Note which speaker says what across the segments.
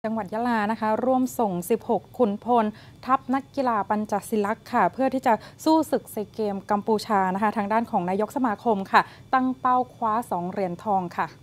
Speaker 1: จังหวัดยะลานะคะร่วมส่ง 16 ขุนพลทัพนักกีฬาปัญจศิลป์ค่ะเพื่อที่จะสู้ศึกซีเกมกัมพูชานะคะทางด้านของนายกสมาคมค่ะตั้งเป้าคว้า 2 เหรียญทองค่ะ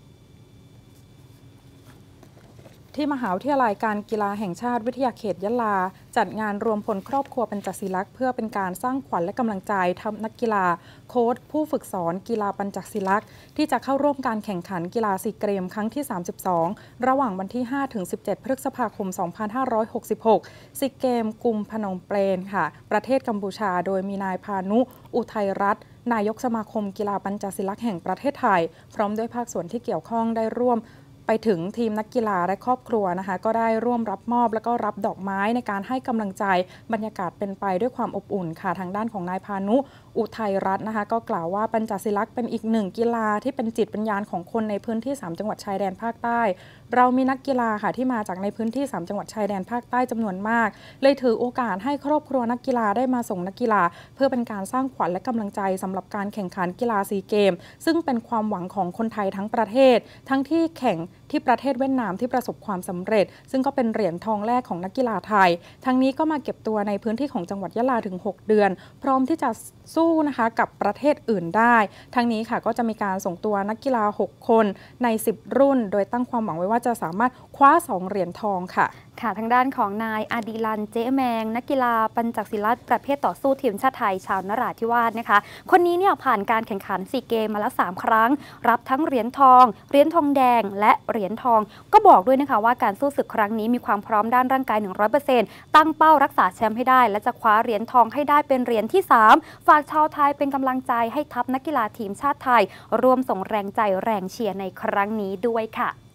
Speaker 1: ที่มหาวิทยาลัยการกีฬาแห่งชาติวิทยาเขตยะลาจัดงานรวมพลครอบครัวปัญจศิลป์เพื่อเป็นการสร้างขวัญและกำลังใจทัพนักกีฬาโค้ชผู้ฝึกสอนกีฬาปัญจศิลป์ที่จะเข้าร่วมการแข่งขันกีฬาซีเกมครั้งที่ 32 ระหว่างวันที่ 5-17 พฤษภาคม 2566 ซีเกมกรุงพนมเปญค่ะประเทศกัมพูชาโดยมีนายพานุอุทัยรัตน์นายกสมาคมกีฬาปัญจศิลป์แห่งประเทศไทยพร้อมด้วยภาคส่วนที่เกี่ยวข้องได้ร่วมไปถึงทีมนักกีฬาและครอบครัวนะคะก็ได้ร่วมรับมอบแล้วก็รับดอกไม้ในการให้กำลังใจบรรยากาศเป็นไปด้วยความอบอุ่นค่ะทางด้านของนายพานุอุทัยรัตน์นะคะก็กล่าวว่าปัญจศิลป์เป็นอีกหนึ่งกีฬาที่เป็นจิตวิญญาณของคนในพื้นที่ 3 จังหวัดชายแดนภาคใต้เรามีนักกีฬาค่ะที่มาจากในพื้นที่ 3 จังหวัดชายแดนภาคใต้จำนวนมากเลยถือโอกาสให้ครอบครัวนักกีฬาได้มาส่งนักกีฬาเพื่อเป็นการสร้างขวัญและกำลังใจสำหรับการแข่งขันกีฬาซีเกมซึ่งเป็นความหวังของคนไทยทั้งประเทศทั้งที่แข่งที่ประเทศเวียดนามที่ประสบความสำเร็จซึ่งก็เป็นเหรียญทองแรกของนักกีฬาไทยทั้งนี้ก็มาเก็บตัวในพื้นที่ของจังหวัดยะลาถึง 6 เดือนพร้อมที่จะสู้นะคะกับประเทศอื่นได้ทั้งนี้ค่ะก็จะมีการส่งตัวนักกีฬา 6 คนใน 10 รุ่นโดยตั้งความหวังไว้ว่าจะสามารถคว้า 2 เหรียญทองค่ะ
Speaker 2: ทางด้านของนายอาดีลันเจ๊แมงนักกีฬาปัญจศิลป์ประเภทต่อสู้ทีมชาติไทยชาวนราธิวาสนะคะคนนี้เนี่ยผ่านการแข่งขันซีเกมมาแล้ว3 ครั้งรับทั้งเหรียญทองเหรียญทองแดงและเหรียญทองก็บอกด้วยนะคะว่าการสู้ศึกครั้งนี้มีความพร้อมด้านร่างกาย 100% ตั้งเป้ารักษาแชมป์ให้ได้และจะคว้าเหรียญทองให้ได้เป็นเหรียญที่3ฝากชาวไทยเป็นกำลังใจให้ทัพนักกีฬาทีมชาติไทยร่วมส่งแรงใจแรงเชียร์ในครั้งนี้ด้วยค่ะ